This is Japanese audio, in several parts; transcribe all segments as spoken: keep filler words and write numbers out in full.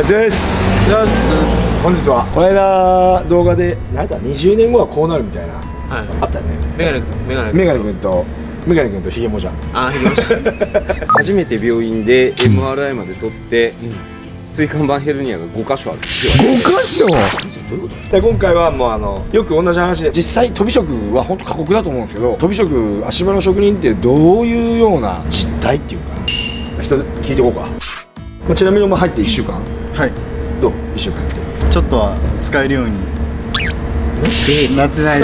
あちです。本日はこの間動画で何だにじゅうねんごはこうなるみたいな、はい、あったよね。メガネメガネメガネ君とメガネ君とヒゲモじゃん。ああヒゲモじゃん。 初めて病院で エムアールアイ まで取って、うん、椎間板ヘルニアがごかしょある。 ごかしょ。どういうこと？で今回はもうあのよく同じ話で、実際とび職は本当過酷だと思うんですけど、とび職足場の職人ってどういうような実態っていうか人聞いていこうか。まあ、ちなみにお前入っていっしゅうかん。はい。どう？いっしゅうかんってちょっとは使えるようになってないです。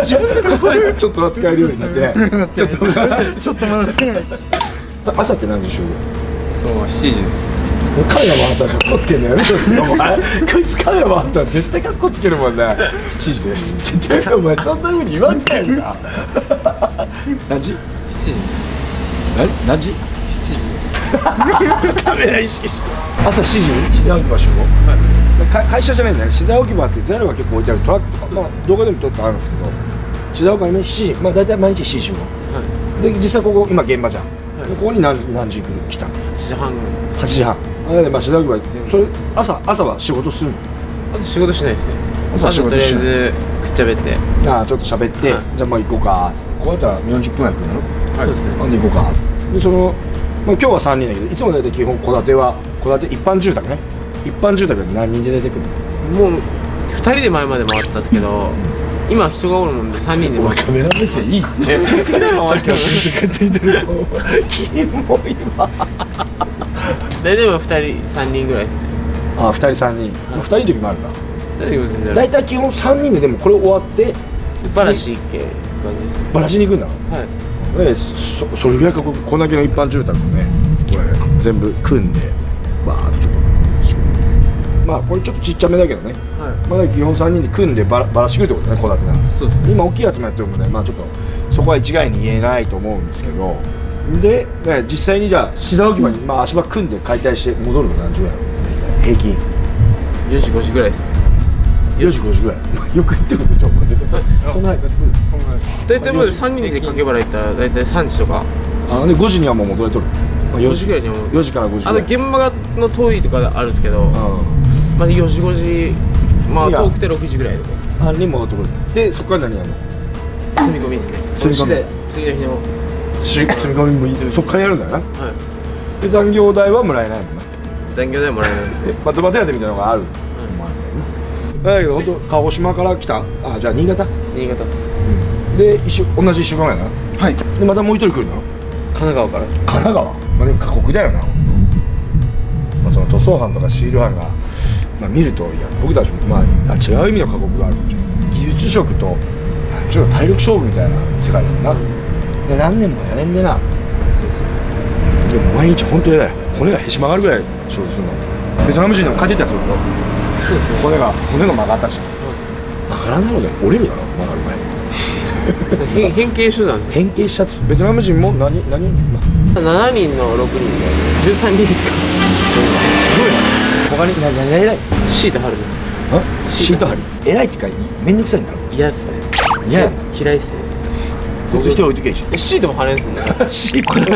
自分でこれちょっとは使えるようになってない。ちょっとちょっとまだ使えないです。朝って何時集合？ そうしちじです。 カメラ回ったらカッコつけるのやめとけよお前。こいつカメラ回ったら絶対カッコつけるもんね。しちじですってお前そんな風に言わんかいな。何時？しちじ。何？何時？しちじです。カメラ意識して朝しちじに資材置き場集合。はい、会社じゃないんだよ。資材置き場って材料が結構置いてあるトラックとか、まあ動画でも撮ってあるんですけど、資材置き場にしちじ、まあ大体毎日しちじ集合。はい、で実際ここ今現場じゃん。はい、ここに何何時来た？はちじはん。はちじはん。あれでまあ資材置き場それ朝朝は仕事するの？ 朝仕事しないですね。朝仕事しない。とりあえずくっちゃべって。ああちょっと喋って、はい、じゃあまあ行こうか。こうやったらよんじゅっぷんぐらい来るの？はい、そうですね。なんで行こうか。でそのまあ今日はさんにんだけど、いつも大体基本戸建ては戸建て一般住宅ね。一般住宅で何人で出てくるの？もうふたりで前まで回ったんですけど、今人がおるもんでさんにんで回って。カメラ目線いいって。さっきからついてる。キモいわ。 大体はふたりさんにんぐらいですね。 ああふたりさんにん。ふたりの時もあるんだ。 ふたりでも全然ある。 大体基本さんにんででもこれ終わってバラシ一軒感じです。 バラシに行くんだ。はい。で そ, それぐらいかここんだけの一般住宅をね、これ全部組んでバーッとちょっとまあこれちょっとちっちゃめだけどね、はい、まだ基本さんにんで組んでバラバラしてくるってことね、戸建てな。そうです。今大きいやつもやってるもんね、まあちょっとそこは一概に言えないと思うんですけど、で、ね、実際にじゃあ資材置き場に、まあ、足場組んで解体して戻るの何時ぐらいなの平均？ よじごじぐらいです。 よじごじぐらい。よく言ってるんでしょ、お前。そんな早くやってくる。 大体もうさんにんで掛け払いったら大体さんじとか。 あでごじにはもう戻れとる。 よじぐらいにはもう。 よじからごじ。 あの現場の遠いとかあるんですけど、まあよじごじ、まあ遠くてろくじぐらいとか。 あに戻ってくる。でそこから何やるの？ 積み込みですね。積み込み。次の日の。 積み込みもいい。そこからやるんだよな。はい。で残業代はもらえないもんな。 残業代はもらえないです。 バトバテ当てみたいなのがある。だけど本当鹿児島から来た。あじゃあ新潟？ 新潟。 で一緒同じ一週間ぐらいな。はい。でまたもう一人来るの？ 神奈川から。 神奈川。まあでも過酷だよな。まあその塗装班とかシール班がまあ見るといや僕たちもまあ違う意味の過酷があるんでしょ。技術職とちょっと体力勝負みたいな世界だもんな。で何年もやれんでな。でも毎日本当偉い。骨がへし曲がるぐらい勝負するの。ベトナム人でも帰ってたやつだろ。骨が骨が曲がったし、曲がらないので折れるだろ、曲がる前。 変形手段。 変形したベトナム人も何何？ ななにんのろくにんでじゅうさんにんですか。 すごいな。他に何何偉い？ シート貼る。 あ？シート貼る。偉いってかめんどくさいんだろ。 嫌ですね。 嫌や。 嫌いっすね。 こいつ一人置いとけいいし。 シートも貼れんすもんね。 シート。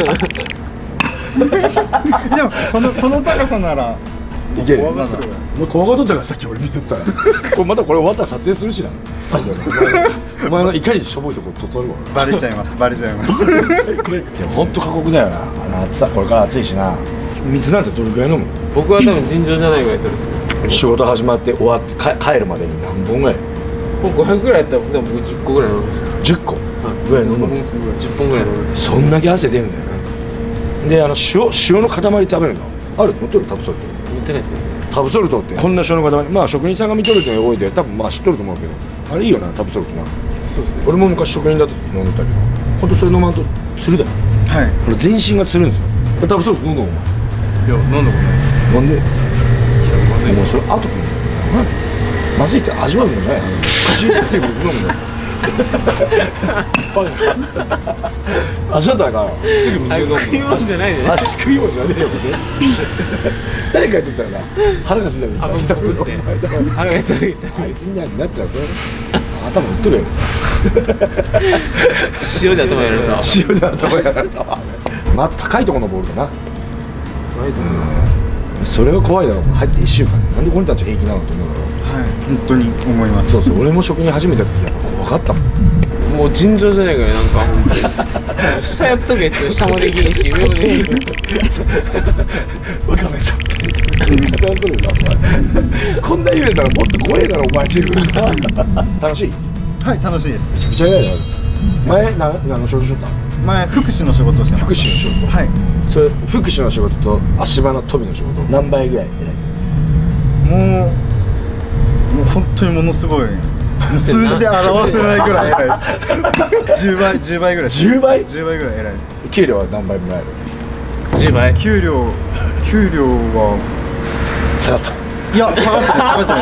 でもこのこの高さなら。 いける。怖がっとったからさっき俺見とったらこれまたこれ終わったら撮影するしな。最後にお前のいかにしょぼいとこ撮るわ。 バレちゃいますバレちゃいます。 ほんと過酷だよな。あの暑さこれから暑いしな。水なんてどれくらい飲む？ 僕は多分尋常じゃないぐらい取るっす。 仕事始まって終わって帰るまでに何本ぐらい？ ごひゃくぐらいやったら僕じゅっこぐらい飲むんですよ。 じゅっこぐらい飲む？ じゅっぽんぐらい飲む。 そんだけ汗出るんだよな。であの塩塩の塊食べるのある？持ってる？タブソルト。 持ってないですね。 タブソルトってこんな塩の塊、まあ職人さんが見とるって多いで多分まあ知っとると思うけど、あれいいよなタブソルトな。そうですね。俺も昔職人だった時飲んでたけど、ほんとそれ飲まんとつるだよ。はい。これ全身がつるんですよ。タブソルト飲んだもん。いや飲んだことないです。 なんで？まずい。もうそれ後くん。まずいって味わうのじゃない。口について飲むんだよ。味わったらすぐ水飲む。 食い物じゃないね。 食い物じゃねえよ。誰かやっとったらな腹がすいたみたいな。 腹が痛い。 あいつみたいになっちゃうぞ。頭打っとるよ。 塩で頭やられた。 塩で頭やられた。まあ高いところのボールだな。 それが怖いだろ。入っていっしゅうかんでなんでこの人たち平気なのと思うだろう。 はい、本当に思います。 そうそう、俺も職人始めた時やっぱ怖かったもん。 もう尋常じゃないからなんか本当に下やっとけって下もできんし上もできん。 わかめちゃってこんな揺れたらもっと怖いだろお前自分が。楽しい？ はい、楽しいです。 めちゃ嫌いだ。前な何の仕事しとった？ 前福祉の仕事をしてました。 福祉の仕事。 はい。 それ福祉の仕事と足場の飛びの仕事何倍ぐらい偉い？ もうもう本当にものすごい。数字で表せないぐらい偉いです。じゅうばい、じゅうばいぐらい。 じゅうばい？ じゅうばいぐらい偉いです。 給料は何倍もらえる？ じゅうばい。 給料、給料は下がった。 いや、下がってない、下がってない。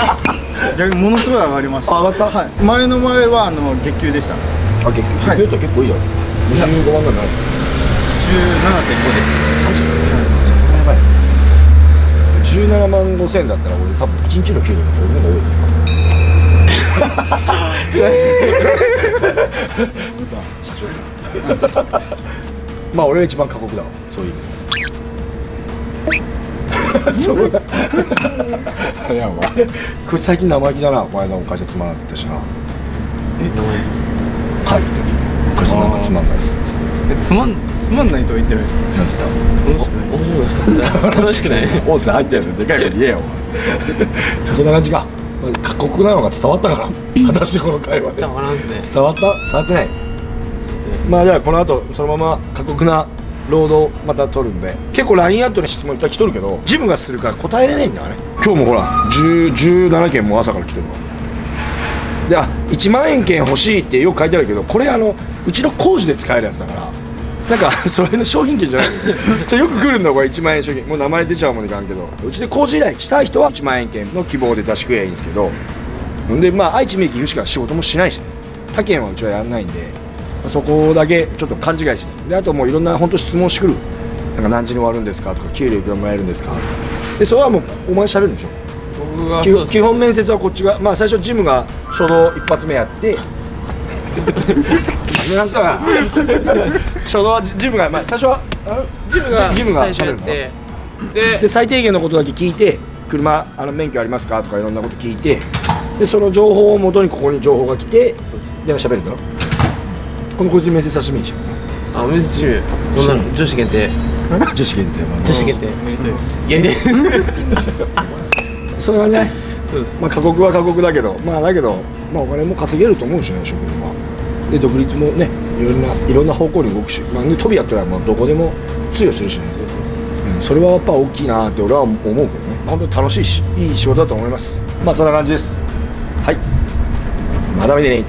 逆にものすごい上がりました。 上がった？ はい。前の前はあの月給でした。 あ、月給。月給って結構いいよ。にじゅうごまんぐらいになる。 じゅうななてんごです。 マジ？やばい。じゅうななまんごせんだったら俺多分いちにちの給料が俺の方が多い。社長まあ俺が一番過酷だわ、そういう意味で。そうだ。いやお前これ最近生意気だな、お前の会社つまらんって言ったしな。 え、生意気？はい、会社なんかつまんないです。 え、つまんつまんないとは言ってないです。 なんて言った？楽しくない？ 音声入ってるのでかい声で言えよお前。そんな感じか。過酷なのが伝わったから果たしてこの会話で伝わらんすね。伝わった？伝わってない。まあじゃあこの後そのまま過酷な労働また取るんで、結構 ライン アットに質問いっぱい来とるけどジムがするから答えれないんだよね。今日もほらじゅう、じゅうななけんも朝から来てるわ。で、あ、いちまんえん券欲しいってよく書いてあるけど、これあのうちの工事で使えるやつだからなんかそれの商品券じゃないじゃよく来るんだこれいちまんえん商品。もう名前出ちゃうもんいかんけど、うちで工事依頼したい人はいちまんえん券の希望で出してくればいいんですけど、でまあ愛知名駅行くしか仕事もしないし、ね、他県はうちはやらないんで、そこだけちょっと勘違いして、であともういろんな本当質問してくる。なんか何時に終わるんですかとか、給料いくらもらえるんですかとか、でそれはもうお前しゃべるんでしょ。 僕が基本、基本面接はこっちが、まあ最初ジムが初動一発目やってなんか初動はジムが、まあ最初はジムがジムが最初やって、 でで最低限のことだけ聞いて、車あの免許ありますかとかいろんなこと聞いて、でその情報をもとにここに情報が来て、で喋るんだろ。このこいつに面接させてもいいじゃん。 あ、面接中どんなの？女子限定。 女子限定。 女子限定。やりたいです。やりたい。 それはね、まあ過酷は過酷だけど、まあだけど、まあお金も稼げると思うしね、職人は。で独立もね、いろんないろんな方向に動くし、まあ飛びやったらもうどこでも通用するしね。うん、それはやっぱ大きいなって俺は思うけどね。本当に楽しいし、いい仕事だと思います。まあそんな感じです。はい。また見てね。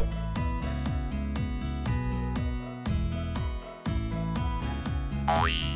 Bye.